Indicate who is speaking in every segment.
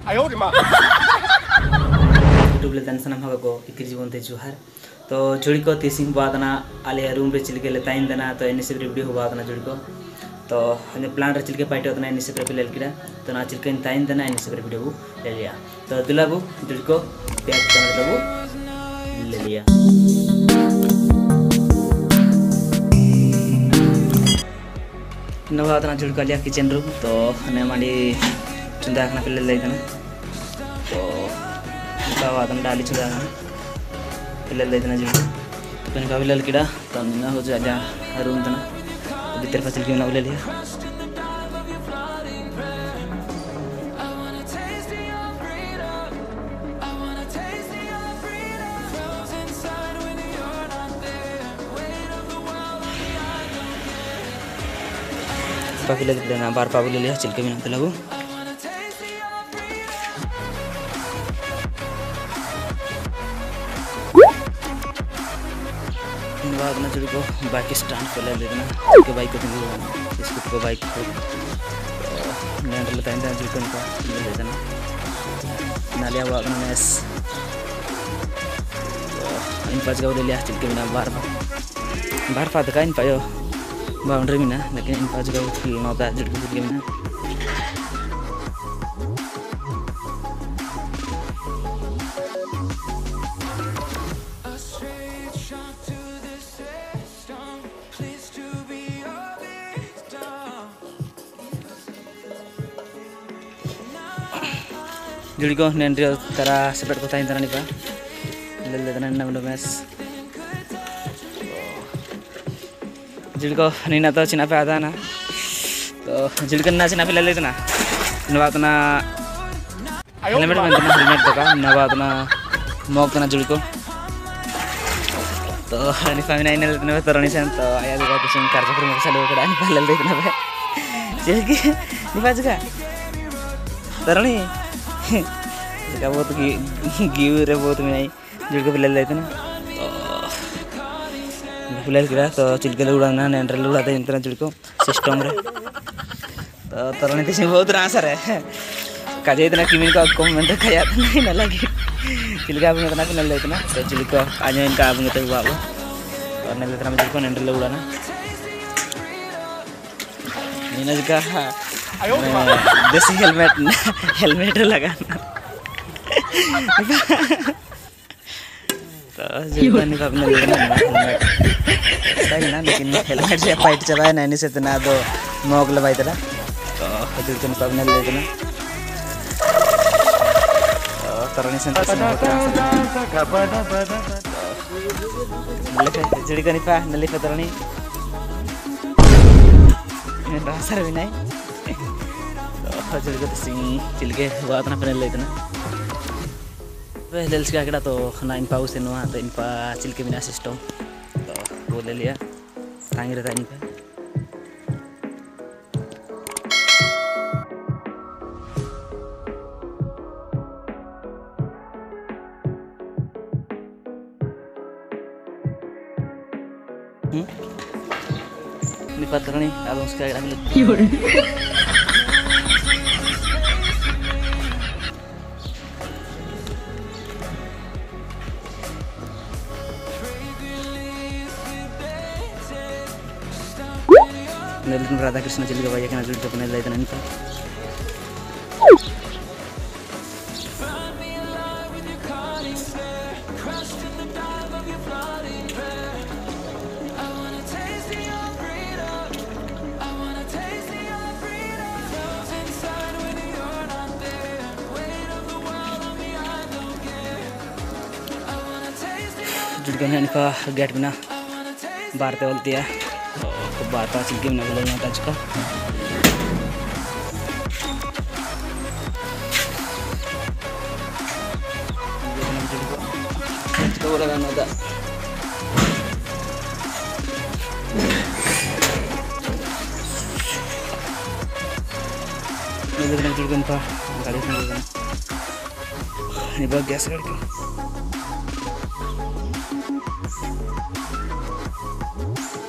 Speaker 1: YouTube ले सामान भाग को इक्र जीवन ते जुहार तो जुड़ी को तीसिंग बादना आले रूम रे चिलके ले ताइन देना तो एने से वीडियो हुआ ना जुड़ी को तो ने प्लान रे चिलके पाइटे होतना एने से पे ले किरा तो ना चिलके ताइन देना एने से वीडियो ले लिया तो दुलाबू जुड़ी को बैक कैमरा दबू ले लिया नवा तना जुड़ी को लिया किचन रूम तो ने माडी चुंदा खना पे ले देना तो वादन डाली चुदा पिల్లలు లేదన జీవి కొన్ని పిల్లలు కిడా తన్న हो जा रूम तना भीतर फैसिलिटी में ले लिया पापिले लेना बार पापिले लिया चिलके में पिलाबू बाद में जुड़ी को बाइक स्टैंड पे ले लेना के बाइक को स्कूटर को बाइक को नैंड लेता है जुड़ी को ले लेना नालिया बाद में एस इन पाँच का ले लिया चिलके बिना बार पाद का इन पायो बाउंड्री में ना लेकिन इन पाँच का खेलना होता है जुड़ी को चिलके बिना जुड़ी को नेंड्रियो तरह सेपरेट को ताइन तरह निपा ले लेना नंबर मैस जुड़ी को नीना तो चिना पे आता ना तो जुड़ी को ना चिना पे ले लेना नवात ना हेलमेट में देना हेलमेट तो का नवात ना मॉक ना जुड़ी को तो निपा में नहीं लेते ना तरह निशन तो आया देखा कुछ कार्यक्रम में चलो कड़ा निपा ले लेना पे चल के निपा जगह तरह नहीं का बहुत गिव रे बहुत में नहीं जुड़ के पिల్లలు लेते ना तो पिల్లలు किरा तो चिलके उड़ाना नेंड्रल उड़ाते इन तरह जुड़ को सिस्टम रे तो तरह नहीं से बहुत आंसर है काजे इतना किमिन का कमेंट खाया नहीं ना लगी चिलके आप इतना पिల్లలు लेते ना तो चिलको आज इनका आप तो हुआ और ने लेते ना जुड़ को नेंड्रल उड़ाना नीना जी का देसी हेलमेट लगाना तो जीवन का अपने लेना हेलमेट सही ना लेकिन हेलमेट से फाइट चलाया नहीं से ना तो मॉक लगाई तेरा तो जीवन का अपने लेना तो तरनी से जुड़ी का निपा नली पे तरनी रासर भी नहीं जुड़ी को सिंग चिलके बात ना पहले लेते ना पहले इसका कड़ा तो ना इन पाऊ से नुआ तो इन पा चिलके बिना सिस्टम तो वो ले लिया तांगे रहता इन पे निपा तरनी अब उसका कड़ा मिले राधा कृष्ण चिलके भाई के जुड़ अपने ले देना इनका जुड़ के इनका गेट बिना बाहर पे बोलती है तो बार बार चिलके में बोला जाता है इसका इसको लगाना होता ये देखना जुड़ का गाड़ी से लगाना ये बहुत गैस करके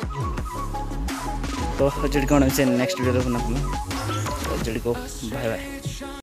Speaker 1: तो जुड़ी को नेक्स्ट वीडियो बना तो जुड़ी को बाय बाय।